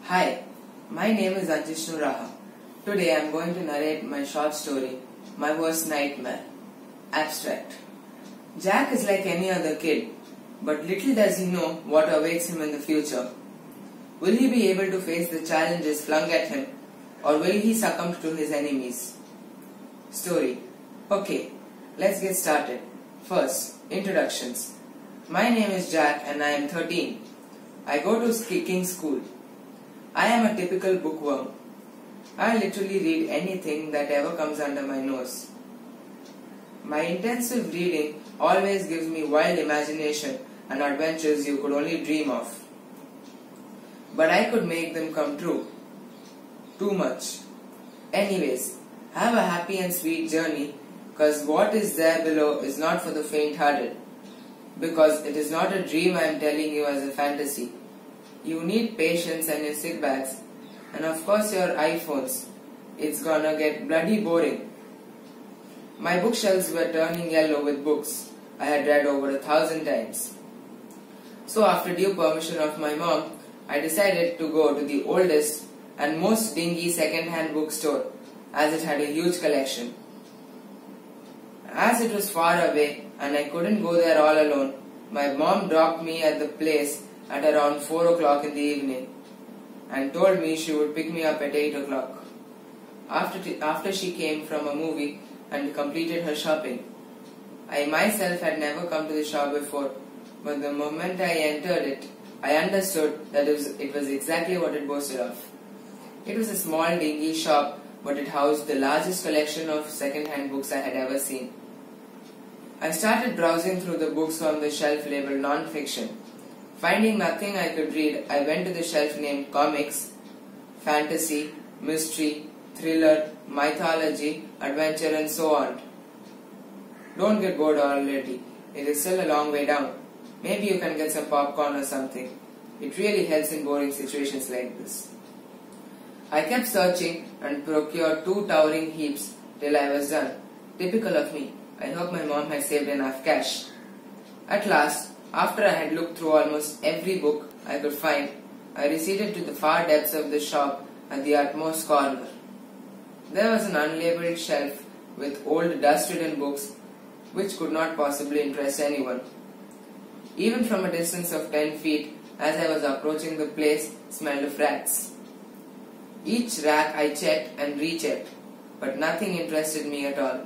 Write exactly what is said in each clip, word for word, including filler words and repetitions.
Hi, my name is Ajisnu Raha. Today I am going to narrate my short story, My Worst Nightmare. Abstract. Jack is like any other kid, but little does he know what awaits him in the future. Will he be able to face the challenges flung at him, or will he succumb to his enemies? Story. Okay, let's get started. First, introductions. My name is Jack and I am thirteen. I go to King's School. I am a typical bookworm. I literally read anything that ever comes under my nose. My intensive reading always gives me wild imagination and adventures you could only dream of. But I could make them come true. Too much. Anyways, have a happy and sweet journey, because what is there below is not for the faint-hearted. Because it is not a dream I am telling you as a fantasy. You need patience and your sick bags, and of course your iPhones. It's gonna get bloody boring. My bookshelves were turning yellow with books I had read over a thousand times. So after due permission of my mom, I decided to go to the oldest and most dingy second-hand bookstore, as it had a huge collection. As it was far away and I couldn't go there all alone, my mom dropped me at the place at around four o'clock in the evening and told me she would pick me up at eight o'clock. After, after she came from a movie and completed her shopping. I myself had never come to the shop before, but the moment I entered it, I understood that it was, it was exactly what it boasted of. It was a small dingy shop, but it housed the largest collection of second-hand books I had ever seen. I started browsing through the books on the shelf labeled non-fiction. Finding nothing I could read, I went to the shelf named comics, fantasy, mystery, thriller, mythology, adventure and so on. Don't get bored already, it is still a long way down. Maybe you can get some popcorn or something. It really helps in boring situations like this. I kept searching and procured two towering heaps till I was done. Typical of me. I hope my mom had saved enough cash. At last, after I had looked through almost every book I could find, I receded to the far depths of the shop at the utmost corner. There was an unlabeled shelf with old dust-ridden books which could not possibly interest anyone. Even from a distance of ten feet, as I was approaching the place, smelled of rats. Each rack I checked and rechecked, but nothing interested me at all.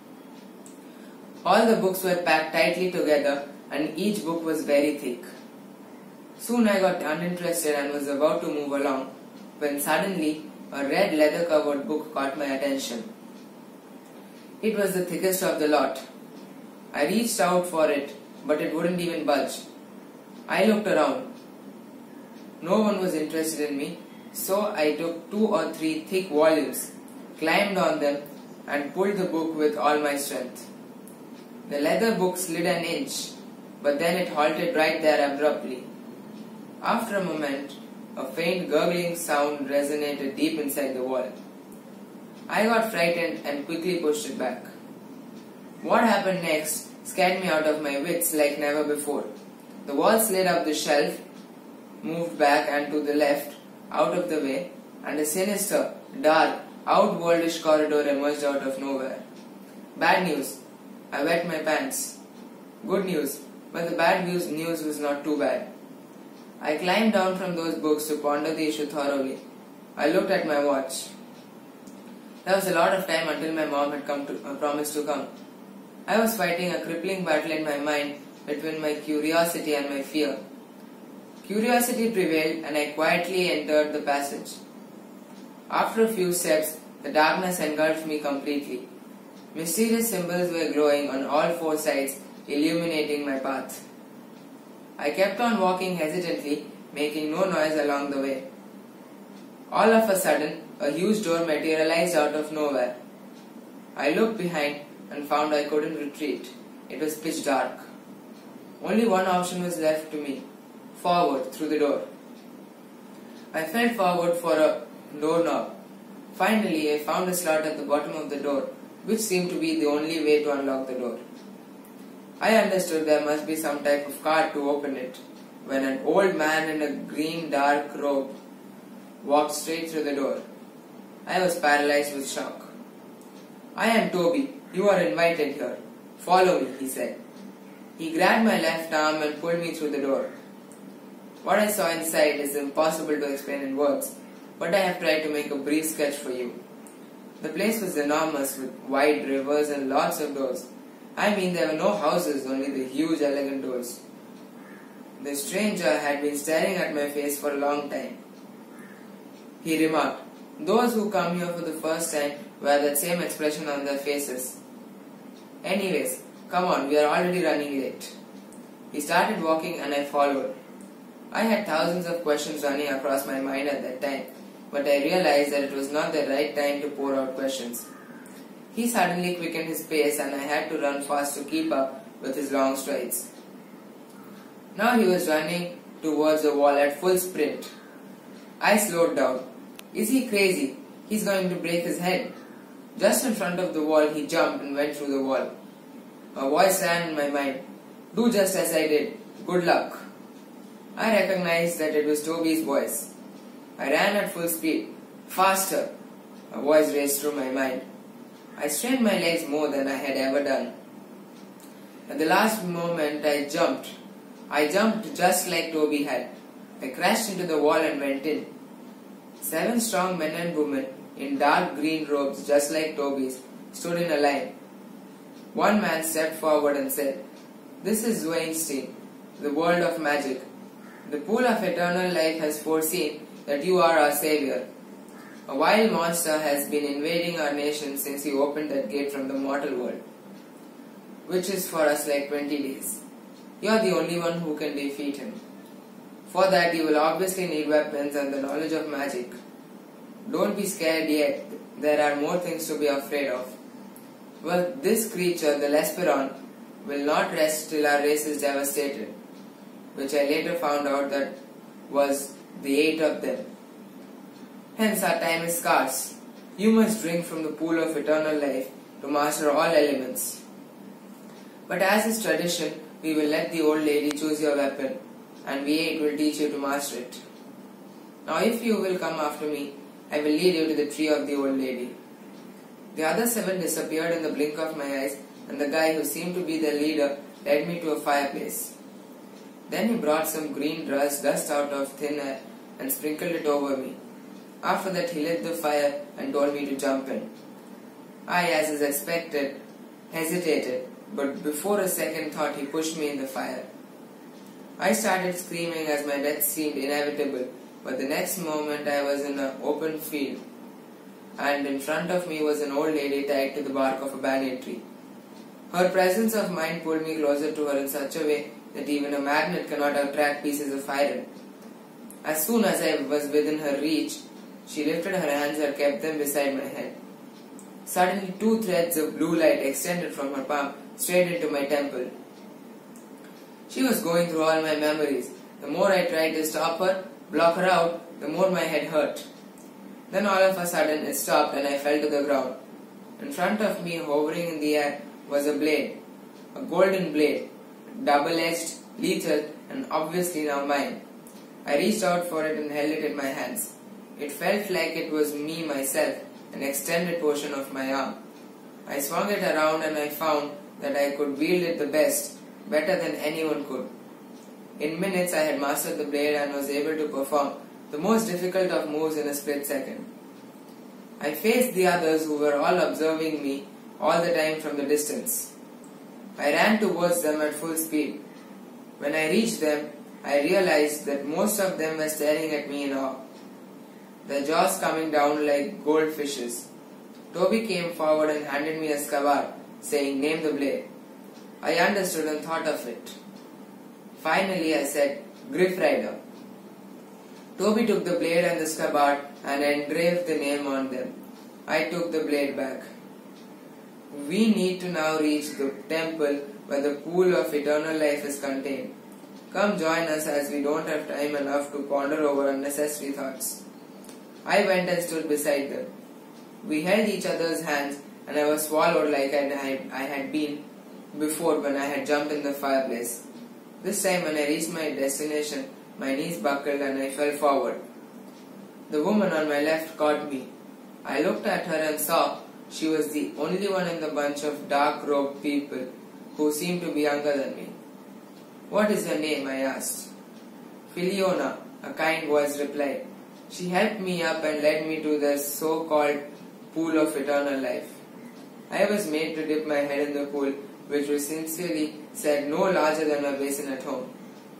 All the books were packed tightly together and each book was very thick. Soon I got uninterested and was about to move along, when suddenly a red leather-covered book caught my attention. It was the thickest of the lot. I reached out for it, but it wouldn't even budge. I looked around. No one was interested in me, so I took two or three thick volumes, climbed on them, and pulled the book with all my strength. The leather book slid an inch, but then it halted right there abruptly. After a moment, a faint gurgling sound resonated deep inside the wall. I got frightened and quickly pushed it back. What happened next scared me out of my wits like never before. The wall slid up the shelf, moved back and to the left, out of the way, and a sinister, dark, outworldish corridor emerged out of nowhere. Bad news. I wet my pants. Good news, but the bad news, news was not too bad. I climbed down from those books to ponder the issue thoroughly. I looked at my watch. There was a lot of time until my mom had come to, uh, promised to come. I was fighting a crippling battle in my mind between my curiosity and my fear. Curiosity prevailed and I quietly entered the passage. After a few steps, the darkness engulfed me completely. Mysterious symbols were glowing on all four sides, illuminating my path. I kept on walking hesitantly, making no noise along the way. All of a sudden, a huge door materialized out of nowhere. I looked behind and found I couldn't retreat. It was pitch dark. Only one option was left to me: forward through the door. I felt forward for a doorknob. Finally, I found a slot at the bottom of the door, which seemed to be the only way to unlock the door. I understood there must be some type of card to open it, when an old man in a green dark robe walked straight through the door. I was paralyzed with shock. "I am Toby. You are invited here. Follow me," he said. He grabbed my left arm and pulled me through the door. What I saw inside is impossible to explain in words, but I have tried to make a brief sketch for you. The place was enormous, with wide rivers and lots of doors. I mean, there were no houses, only the huge, elegant doors. The stranger had been staring at my face for a long time. He remarked, "Those who come here for the first time wear that same expression on their faces. Anyways, come on, we are already running late." He started walking and I followed. I had thousands of questions running across my mind at that time, but I realized that it was not the right time to pour out questions. He suddenly quickened his pace and I had to run fast to keep up with his long strides. Now he was running towards the wall at full sprint. I slowed down. Is he crazy? He's going to break his head. Just in front of the wall, he jumped and went through the wall. A voice ran in my mind. "Do just as I did. Good luck." I recognized that it was Toby's voice. I ran at full speed. "Faster!" A voice raced through my mind. I strained my legs more than I had ever done. At the last moment, I jumped. I jumped just like Toby had. I crashed into the wall and went in. Seven strong men and women in dark green robes just like Toby's stood in a line. One man stepped forward and said, "This is Weinstein, the world of magic. The pool of eternal life has foreseen that you are our savior. A wild monster has been invading our nation since he opened that gate from the mortal world, which is for us like twenty days. You are the only one who can defeat him. For that you will obviously need weapons and the knowledge of magic. Don't be scared yet, there are more things to be afraid of. Well, this creature, the Lesperon, will not rest till our race is devastated," which I later found out that was the eight of them. Hence our time is scarce. You must drink from the pool of eternal life to master all elements. But as is tradition, we will let the old lady choose your weapon, and we eight will teach you to master it. Now if you will come after me, I will lead you to the tree of the old lady." The other seven disappeared in the blink of my eyes, and the guy who seemed to be the leader led me to a fireplace. Then he brought some green dust dust out of thin air and sprinkled it over me. After that he lit the fire and told me to jump in. I, as is expected, hesitated, but before a second thought he pushed me in the fire. I started screaming as my death seemed inevitable, but the next moment I was in an open field, and in front of me was an old lady tied to the bark of a banyan tree. Her presence of mind pulled me closer to her in such a way that even a magnet cannot attract pieces of iron. As soon as I was within her reach, she lifted her hands and kept them beside my head. Suddenly two threads of blue light extended from her palm straight into my temple. She was going through all my memories. The more I tried to stop her, block her out, the more my head hurt. Then all of a sudden it stopped and I fell to the ground. In front of me, hovering in the air, was a blade. A golden blade, double-edged, lethal, and obviously now mine. I reached out for it and held it in my hands. It felt like it was me myself, an extended portion of my arm. I swung it around and I found that I could wield it the best, better than anyone could. In minutes I had mastered the blade and was able to perform the most difficult of moves in a split second. I faced the others who were all observing me all the time from the distance. I ran towards them at full speed. When I reached them, I realized that most of them were staring at me in awe, their jaws coming down like goldfishes. Toby came forward and handed me a scabbard, saying, "Name the blade." I understood and thought of it. Finally I said, "Griff Rider." Toby took the blade and the scabbard and engraved the name on them. I took the blade back. We need to now reach the temple where the pool of eternal life is contained. Come join us, as we don't have time enough to ponder over unnecessary thoughts. I went and stood beside them. We held each other's hands and I was swallowed like I had been before when I had jumped in the fireplace. This time when I reached my destination, my knees buckled and I fell forward. The woman on my left caught me. I looked at her and saw she was the only one in the bunch of dark-robed people who seemed to be younger than me. "What is your name?" I asked. "Filiona," a kind voice replied. She helped me up and led me to the so-called pool of eternal life. I was made to dip my head in the pool, which was sincerely said no larger than my basin at home.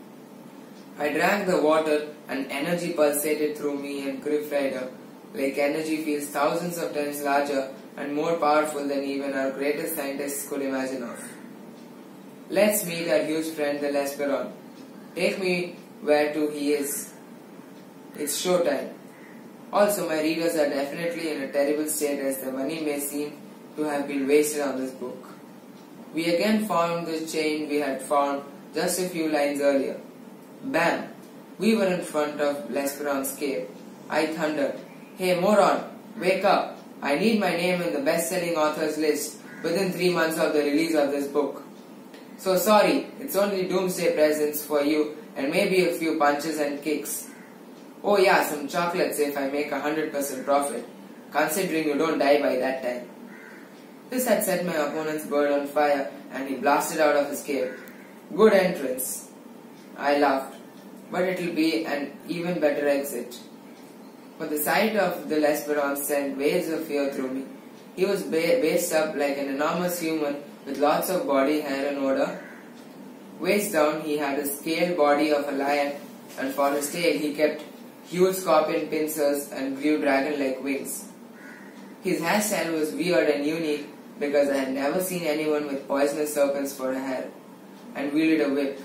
I drank the water and energy pulsated through me and Griff Rider, like energy feels thousands of times larger and more powerful than even our greatest scientists could imagine of. Let's meet our huge friend the Lesperon. Take me where to he is. It's showtime. Also, my readers are definitely in a terrible state as the money may seem to have been wasted on this book. We again found the chain we had found just a few lines earlier. Bam! We were in front of Lesperon's cave. I thundered, "Hey moron, wake up! I need my name in the best-selling authors list within three months of the release of this book. So sorry, it's only doomsday presents for you and maybe a few punches and kicks. Oh yeah, some chocolates if I make a hundred percent profit, considering you don't die by that time." This had set my opponent's bird on fire and he blasted out of his cave. Good entrance. I laughed, but it'll be an even better exit. But the sight of the Lesperon sent waves of fear through me. He was ba based up like an enormous human with lots of body hair and odor. Waist down he had a scaled body of a lion, and for his tail he kept huge scorpion pincers and grew dragon-like wings. His hairstyle was weird and unique because I had never seen anyone with poisonous serpents for hair, and wielded a whip.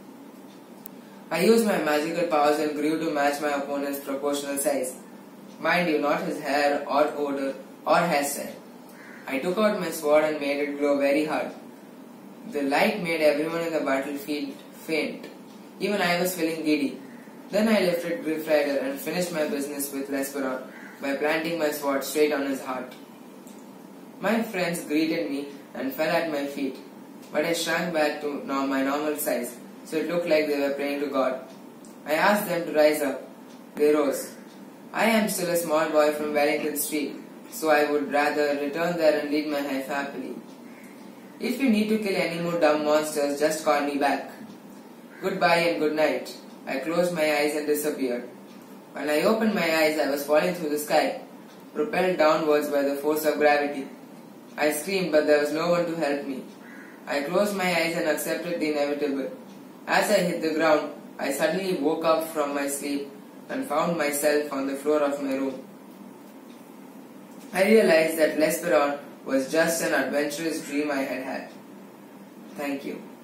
I used my magical powers and grew to match my opponent's proportional size. Mind you, not his hair or odor or hairstyle. I took out my sword and made it glow very hard. The light made everyone in the battlefield faint. Even I was feeling giddy. Then I lifted Griff Rider and finished my business with Lesperon by planting my sword straight on his heart. My friends greeted me and fell at my feet, but I shrank back to my normal size, so it looked like they were praying to God. I asked them to rise up. They rose. I am still a small boy from Wellington Street, so I would rather return there and lead my life happily. If you need to kill any more dumb monsters, just call me back. Goodbye and good night. I closed my eyes and disappeared. When I opened my eyes, I was falling through the sky, propelled downwards by the force of gravity. I screamed, but there was no one to help me. I closed my eyes and accepted the inevitable. As I hit the ground, I suddenly woke up from my sleep and found myself on the floor of my room. I realized that Lesperon was just an adventurous dream I had had. Thank you.